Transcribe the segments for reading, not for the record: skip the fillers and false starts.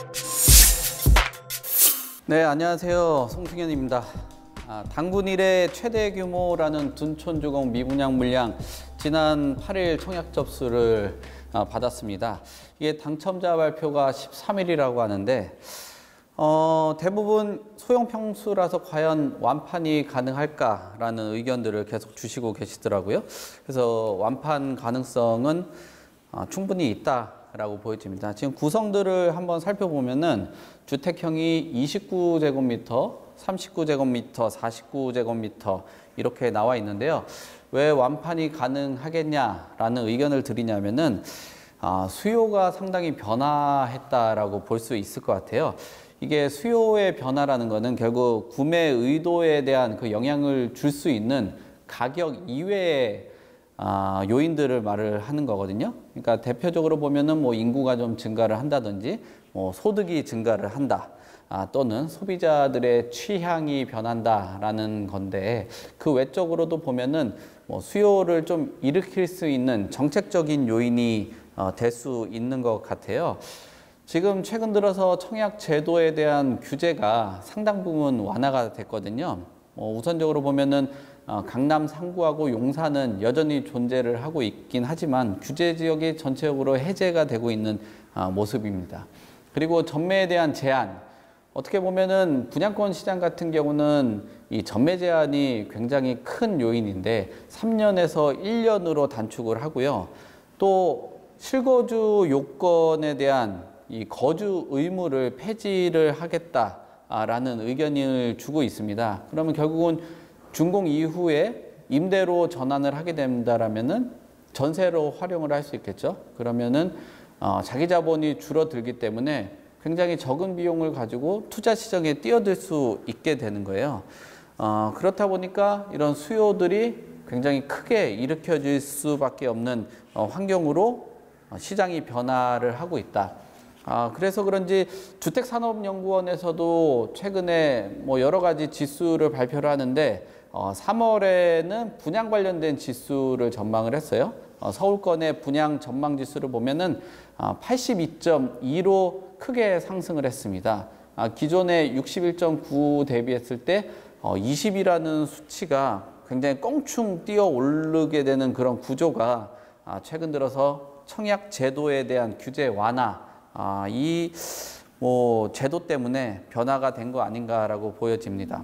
네, 안녕하세요. 송승현입니다. 당군 이래 최대 규모라는 둔촌주공 미분양 물량 지난 8일 청약 접수를 받았습니다. 이게 당첨자 발표가 13일이라고 하는데 대부분 소형 평수라서 과연 완판이 가능할까라는 의견들을 계속 주시고 계시더라고요. 그래서 완판 가능성은 충분히 있다라고 보여집니다. 지금 구성들을 한번 살펴보면은 주택형이 29제곱미터, 39제곱미터, 49제곱미터 이렇게 나와 있는데요. 왜 완판이 가능하겠냐라는 의견을 드리냐면은 수요가 상당히 변화했다라고 볼 수 있을 것 같아요. 이게 수요의 변화라는 거는 결국 구매 의도에 대한 그 영향을 줄 수 있는 가격 이외의 요인들을 말을 하는 거거든요. 그러니까 대표적으로 보면은 뭐 인구가 좀 증가를 한다든지, 뭐 소득이 증가를 한다, 또는 소비자들의 취향이 변한다라는 건데, 그 외적으로도 보면은 뭐 수요를 좀 일으킬 수 있는 정책적인 요인이 될 수 있는 것 같아요. 지금 최근 들어서 청약 제도에 대한 규제가 상당 부분 완화가 됐거든요. 우선적으로 보면은 강남 상구하고 용산은 여전히 존재를 하고 있긴 하지만 규제 지역이 전체적으로 해제가 되고 있는 모습입니다. 그리고 전매에 대한 제한, 어떻게 보면은 분양권 시장 같은 경우는 이 전매 제한이 굉장히 큰 요인인데 3년에서 1년으로 단축을 하고요. 또 실거주 요건에 대한 이 거주 의무를 폐지를 하겠다라는 의견을 주고 있습니다. 그러면 결국은 준공 이후에 임대로 전환을 하게 된다라면은 전세로 활용을 할 수 있겠죠. 그러면은 자기 자본이 줄어들기 때문에 굉장히 적은 비용을 가지고 투자 시장에 뛰어들 수 있게 되는 거예요. 그렇다 보니까 이런 수요들이 굉장히 크게 일으켜질 수밖에 없는 환경으로 시장이 변화를 하고 있다. 그래서 그런지 주택산업연구원에서도 최근에 뭐 여러 가지 지수를 발표를 하는데 3월에는 분양 관련된 지수를 전망을 했어요. 서울권의 분양 전망 지수를 보면은 82.2로 크게 상승을 했습니다. 기존의 61.9 대비했을 때 20이라는 수치가 굉장히 껑충 뛰어 오르게 되는 그런 구조가 최근 들어서 청약 제도에 대한 규제 완화, 이 제도 때문에 변화가 된 거 아닌가라고 보여집니다.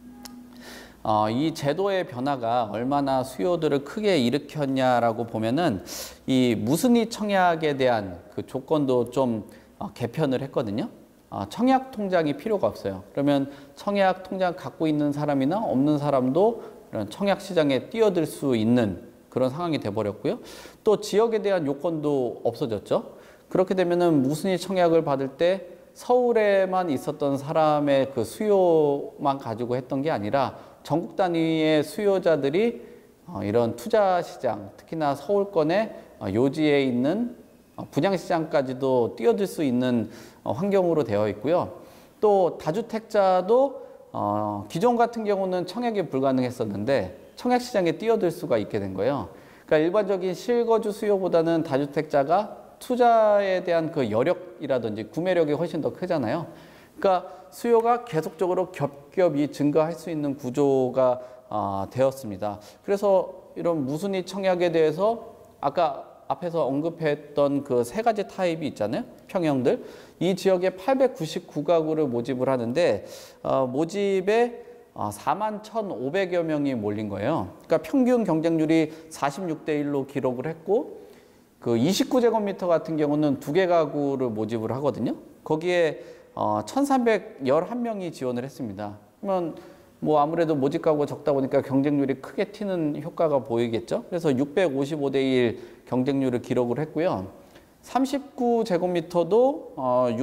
이 제도의 변화가 얼마나 수요들을 크게 일으켰냐라고 보면은 이 무순위 청약에 대한 그 조건도 좀 개편을 했거든요. 청약 통장이 필요가 없어요. 그러면 청약 통장 갖고 있는 사람이나 없는 사람도 이런 청약 시장에 뛰어들 수 있는 그런 상황이 돼버렸고요. 또 지역에 대한 요건도 없어졌죠. 그렇게 되면은 무순위 청약을 받을 때 서울에만 있었던 사람의 그 수요만 가지고 했던 게 아니라 전국 단위의 수요자들이 이런 투자 시장, 특히나 서울권의 요지에 있는 분양 시장까지도 뛰어들 수 있는 환경으로 되어 있고요. 또 다주택자도 기존 같은 경우는 청약이 불가능했었는데 청약 시장에 뛰어들 수가 있게 된 거예요. 그러니까 일반적인 실거주 수요보다는 다주택자가 투자에 대한 그 여력이라든지 구매력이 훨씬 더 크잖아요. 그러니까 수요가 계속적으로 겹겹이 증가할 수 있는 구조가 되었습니다. 그래서 이런 무순위 청약에 대해서 아까 앞에서 언급했던 그 세 가지 타입이 있잖아요. 평형들. 이 지역에 899가구를 모집을 하는데 모집에 41,500여 명이 몰린 거예요. 그러니까 평균 경쟁률이 46대 1로 기록을 했고 그 29제곱미터 같은 경우는 2개 가구를 모집을 하거든요. 거기에 1,311명이 지원을 했습니다. 그러면 뭐 아무래도 모집 가구가 적다 보니까 경쟁률이 크게 튀는 효과가 보이겠죠. 그래서 655대 1 경쟁률을 기록을 했고요. 39제곱미터도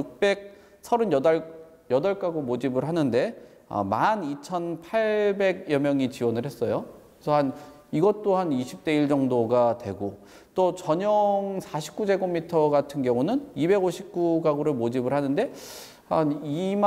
638가구 모집을 하는데 12,800여 명이 지원을 했어요. 그래서 이것도 한 20대 1 정도가 되고 또 전용 49제곱미터 같은 경우는 259가구를 모집을 하는데 한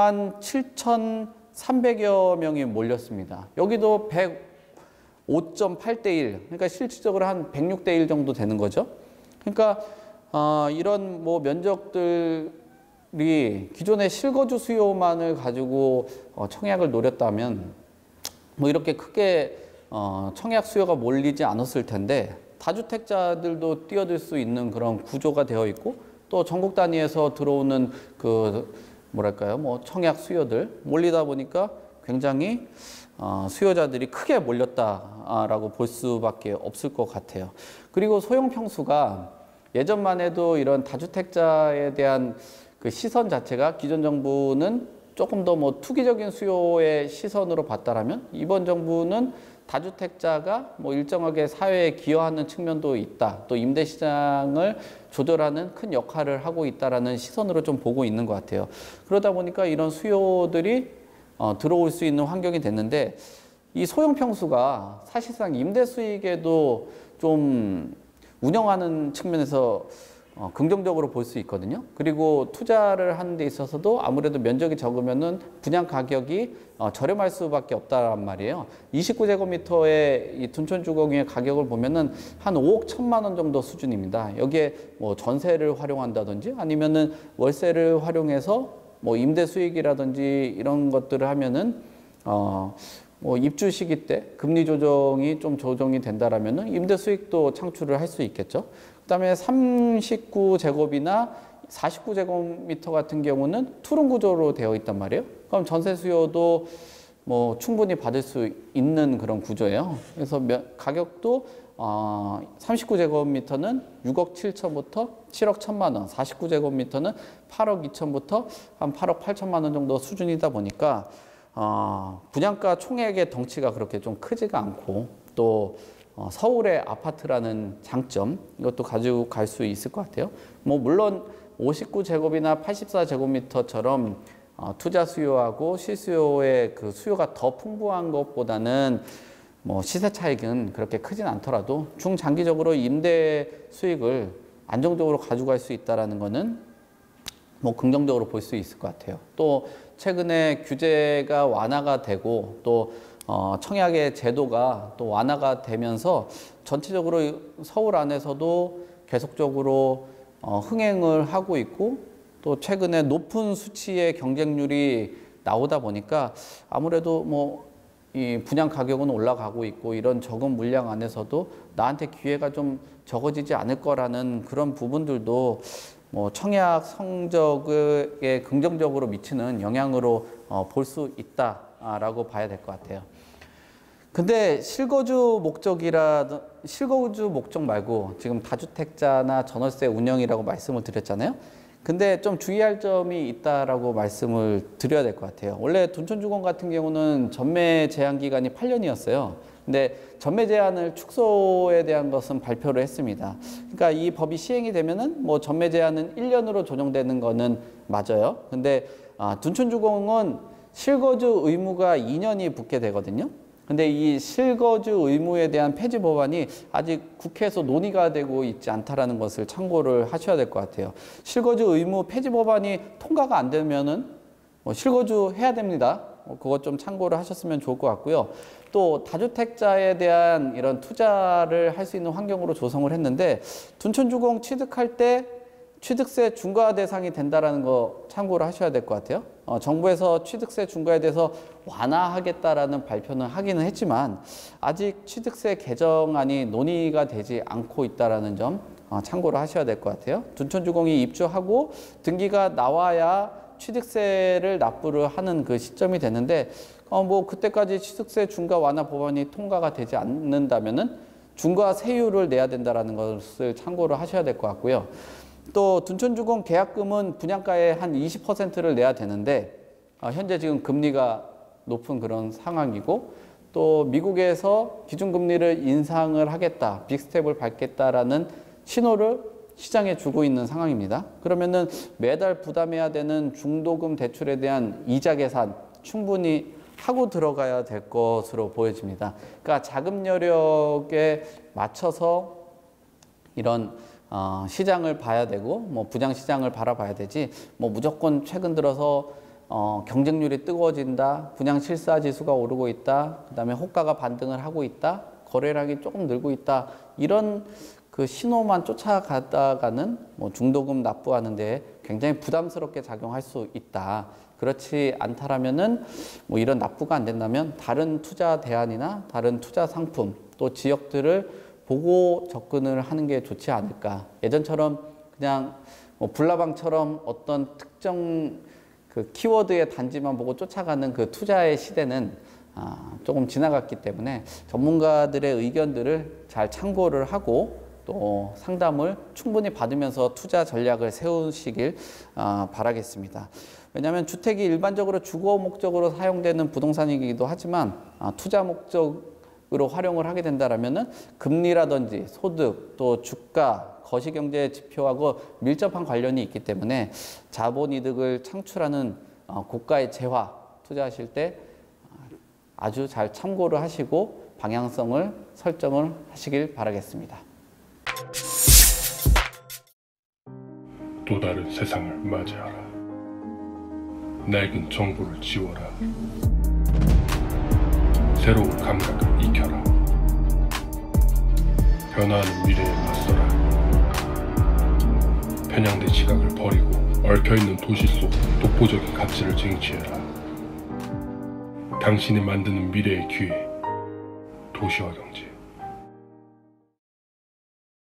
27,300여 명이 몰렸습니다. 여기도 105.8대 1, 그러니까 실질적으로 한 106대 1 정도 되는 거죠. 그러니까 이런 뭐 면적들 기존의 실거주 수요만을 가지고 청약을 노렸다면 뭐 이렇게 크게 청약 수요가 몰리지 않았을 텐데, 다주택자들도 뛰어들 수 있는 그런 구조가 되어 있고, 또 전국 단위에서 들어오는 그 뭐랄까요, 뭐 청약 수요들 몰리다 보니까 굉장히 수요자들이 크게 몰렸다라고 볼 수밖에 없을 것 같아요. 그리고 소형 평수가 예전만 해도 이런 다주택자에 대한 그 시선 자체가 기존 정부는 조금 더 뭐 투기적인 수요의 시선으로 봤다라면, 이번 정부는 다주택자가 뭐 일정하게 사회에 기여하는 측면도 있다, 또 임대 시장을 조절하는 큰 역할을 하고 있다라는 시선으로 좀 보고 있는 것 같아요. 그러다 보니까 이런 수요들이 들어올 수 있는 환경이 됐는데, 이 소형 평수가 사실상 임대 수익에도 좀 운영하는 측면에서 긍정적으로 볼 수 있거든요. 그리고 투자를 하는 데 있어서도 아무래도 면적이 적으면은 분양 가격이 저렴할 수밖에 없다란 말이에요. 29제곱미터의 이 둔촌주거의 가격을 보면은 한 5억 1천만 원 정도 수준입니다. 여기에 뭐 전세를 활용한다든지 아니면은 월세를 활용해서 뭐 임대 수익이라든지 이런 것들을 하면은 뭐 입주 시기 때 금리 조정이 좀 조정이 된다라면은 임대 수익도 창출을 할 수 있겠죠. 그다음에 39제곱이나 49제곱미터 같은 경우는 투룸 구조로 되어 있단 말이에요. 그럼 전세 수요도 뭐 충분히 받을 수 있는 그런 구조예요. 그래서 가격도 39제곱미터는 6억 7천부터 7억 1천만 원, 49제곱미터는 8억 2천부터 한 8억 8천만 원 정도 수준이다 보니까 분양가 총액의 덩치가 그렇게 좀 크지가 않고, 또 서울의 아파트라는 장점, 이것도 가지고 갈 수 있을 것 같아요. 뭐 물론 59제곱이나 84제곱미터처럼 투자 수요하고 실수요의 그 수요가 더 풍부한 것보다는 뭐 시세 차익은 그렇게 크진 않더라도 중장기적으로 임대 수익을 안정적으로 가져갈 수 있다라는 거는 뭐 긍정적으로 볼 수 있을 것 같아요. 또 최근에 규제가 완화가 되고, 또 청약의 제도가 또 완화가 되면서 전체적으로 서울 안에서도 계속적으로 흥행을 하고 있고, 또 최근에 높은 수치의 경쟁률이 나오다 보니까 아무래도 뭐 이 분양 가격은 올라가고 있고, 이런 적은 물량 안에서도 나한테 기회가 좀 적어지지 않을 거라는 그런 부분들도 뭐 청약 성적에 긍정적으로 미치는 영향으로 볼 수 있다라고 봐야 될 것 같아요. 근데 실거주 목적 말고 지금 다주택자나 전월세 운영이라고 말씀을 드렸잖아요. 근데 좀 주의할 점이 있다라고 말씀을 드려야 될 것 같아요. 원래 둔촌주공 같은 경우는 전매 제한 기간이 8년이었어요. 근데 전매 제한을 축소에 대한 것은 발표를 했습니다. 그러니까 이 법이 시행이 되면은 뭐 전매 제한은 1년으로 조정되는 거는 맞아요. 근데 둔촌주공은 실거주 의무가 2년이 붙게 되거든요. 근데 이 실거주 의무에 대한 폐지 법안이 아직 국회에서 논의가 되고 있지 않다라는 것을 참고를 하셔야 될 것 같아요. 실거주 의무 폐지 법안이 통과가 안 되면은 뭐 실거주 해야 됩니다. 그것 좀 참고를 하셨으면 좋을 것 같고요. 또 다주택자에 대한 이런 투자를 할 수 있는 환경으로 조성을 했는데, 둔촌주공 취득할 때 취득세 중과 대상이 된다라는 거 참고를 하셔야 될 것 같아요. 정부에서 취득세 중과에 대해서 완화하겠다라는 발표는 하기는 했지만 아직 취득세 개정안이 논의가 되지 않고 있다라는 점 참고를 하셔야 될 것 같아요. 둔촌주공이 입주하고 등기가 나와야 취득세를 납부를 하는 그 시점이 되는데, 뭐 그때까지 취득세 중과 완화 법안이 통과가 되지 않는다면은 중과 세율을 내야 된다라는 것을 참고를 하셔야 될 것 같고요. 또 둔촌주공 계약금은 분양가의 한 20%를 내야 되는데, 현재 지금 금리가 높은 그런 상황이고, 또 미국에서 기준금리를 인상을 하겠다, 빅스텝을 밟겠다라는 신호를 시장에 주고 있는 상황입니다. 그러면은 매달 부담해야 되는 중도금 대출에 대한 이자 계산 충분히 하고 들어가야 될 것으로 보여집니다. 그러니까 자금 여력에 맞춰서 이런 시장을 봐야 되고, 뭐 부장 시장을 바라봐야 되지, 뭐 무조건 최근 들어서 경쟁률이 뜨거워진다, 분양 실사 지수가 오르고 있다, 그다음에 호가가 반등을 하고 있다, 거래량이 조금 늘고 있다, 이런 그 신호만 쫓아가다가는 뭐 중도금 납부하는 데 굉장히 부담스럽게 작용할 수 있다. 그렇지 않다라면은 뭐 이런 납부가 안 된다면 다른 투자 대안이나 다른 투자 상품 또 지역들을 보고 접근을 하는 게 좋지 않을까. 예전처럼 그냥 뭐 불나방처럼 어떤 특정 그 키워드의 단지만 보고 쫓아가는 그 투자의 시대는 조금 지나갔기 때문에 전문가들의 의견들을 잘 참고를 하고 또 상담을 충분히 받으면서 투자 전략을 세우시길 바라겠습니다. 왜냐하면 주택이 일반적으로 주거 목적으로 사용되는 부동산이기도 하지만 투자 목적으로 활용을 하게 된다면은 금리라든지 소득 또 주가 거시경제 지표하고 밀접한 관련이 있기 때문에 자본 이득을 창출하는 고가의 재화 투자하실 때 아주 잘 참고를 하시고 방향성을 설정을 하시길 바라겠습니다. 또 다른 세상을 맞이하라. 낡은 정보를 지워라. 새로운 감각을 익혀라. 변화하는 미래에 맞서라. 편향된 시각을 버리고 얽혀있는 도시 속 독보적인 가치를 쟁취해라. 당신이 만드는 미래의 기회, 도시화 경제.